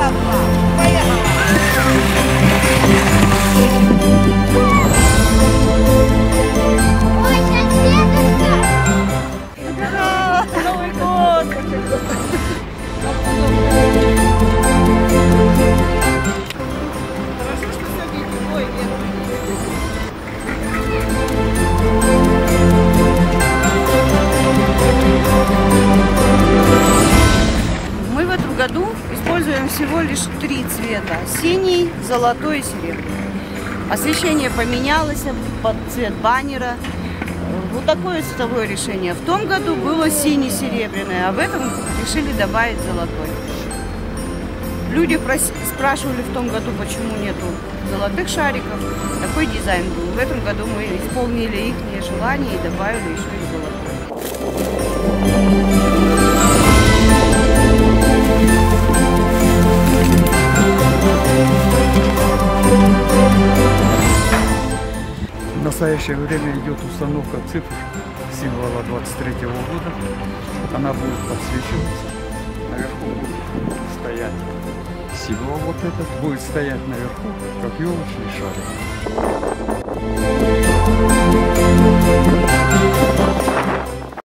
Новый год! Хорошо, что все ой, мы в этом году используем всего лишь 3 цвета: синий, золотой и серебряный. Освещение поменялось под цвет баннера. Вот такое цветовое решение. В том году было синий-серебряный, а в этом решили добавить золотой. Люди спрашивали в том году, почему нету золотых шариков. Такой дизайн был. В этом году мы исполнили их желание и добавили еще и золотой. В настоящее время идет установка цифр символа 23-го года. Она будет подсвечиваться. Наверху будет стоять символ вот этот. Будет стоять наверху, как елочный шарик.